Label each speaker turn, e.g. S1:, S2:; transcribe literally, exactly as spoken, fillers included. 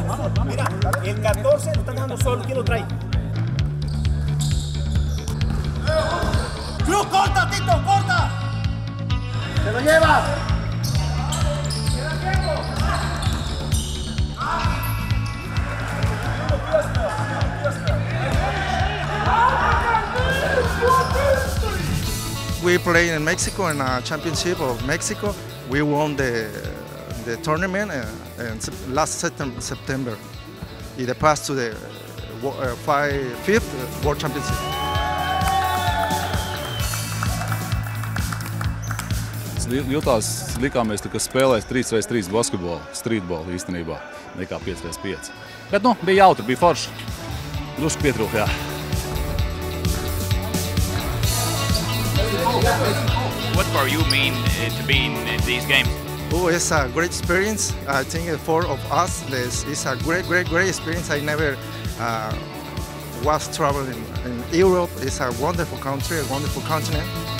S1: Mira, el catorce lo están dejando solo. ¿Quién lo trae? ¡Cruz, corta, Tito, corta! ¡Se lo lleva!
S2: We played in Mexico in a championship of Mexico. We won the the tournament uh, in last September. It passed to the uh, five, fifth World Championship.
S3: Jutās, likāmies, ka spēlēs trīs pret trīs basketbolu, streetbolu īstenībā, nekā pieci pret pieci. Bet, nu, bija jautri, bija forši. Drusku pietrūka, jā.
S4: What for you mean uh, to be in, in these games?
S2: Oh, it's a great experience. I think for of us, this is a great, great, great experience. I never uh, was traveling in Europe. It's a wonderful country, a wonderful continent.